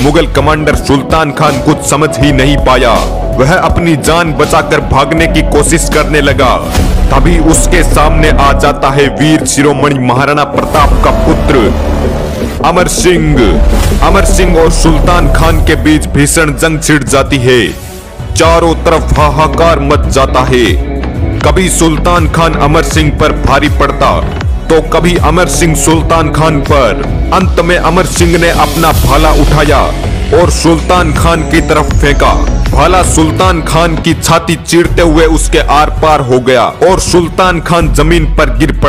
Mughal commander Sultan Khan कुछ समझ ही नहीं पाया। वह अपनी जान बचाकर भागने की कोशिश करने लगा। तभी उसके सामने आ जाता है वीर शिरोमणि महाराणा प्रताप का पुत्र अमर सिंह। अमर सिंह और सुल्तान खान के बीच भीषण जंग छिड़ जाती है। चारों तरफ हाहाकार मच जाता है। कभी सुल्तान खान अमर सिंह पर भारी पड़ता तो कभी अमर सिंह सुल्तान खान पर। अंत में अमर सिंह ने अपना भाला उठाया और सुल्तान खान की तरफ फेंका। भाला सुल्तान खान की छाती चीरते हुए उसके आर पार हो गया और सुल्तान खान जमीन पर गिर पड़ा।